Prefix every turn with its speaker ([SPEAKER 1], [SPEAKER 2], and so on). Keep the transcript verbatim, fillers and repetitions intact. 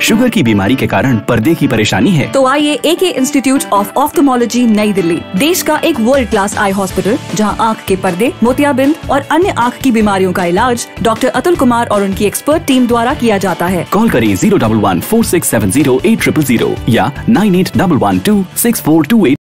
[SPEAKER 1] Sugar की बीमारी के कारण पर्दे की परेशानी है?
[SPEAKER 2] तो आइए एके इंस्टीट्यूट ऑफ ऑफ्थेमोलॉजी नई दिल्ली, देश का एक वर्ल्ड क्लास आई हॉस्पिटल जहां आँख के पर्दे, मोतियाबिंद और अन्य आँख की बीमारियों का इलाज डॉक्टर अतुल कुमार और उनकी एक्सपर्ट टीम द्वारा किया जाता है।
[SPEAKER 1] कॉल करें zero double one four six seven zero eight triple zero या nine eight double one two six four two eight.